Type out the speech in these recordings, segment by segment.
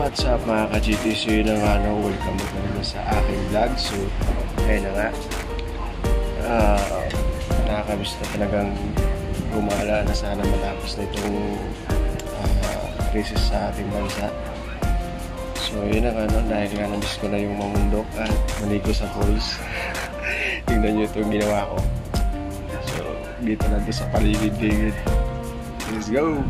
What's up mga ka-GTC, yun na nga, no? Welcome naman sa aking vlog. So, ayun na nga, nakakamiss na talagang gumala na sana matapos na itong crisis sa ating bansa. So, yun na nga, no? Dahil nga namiss ko na yung mamundok at maligo sa pools. Tingnan nyo itong ginawa ko. So, dito na doon sa paligid-ligid. Let's go!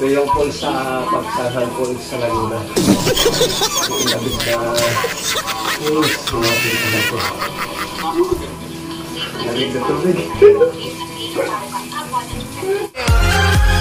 Ito yung falls sa Pagsasan Falls sa Laguna. Yung labis na falls. Nakita na ito. Lamig na tubig.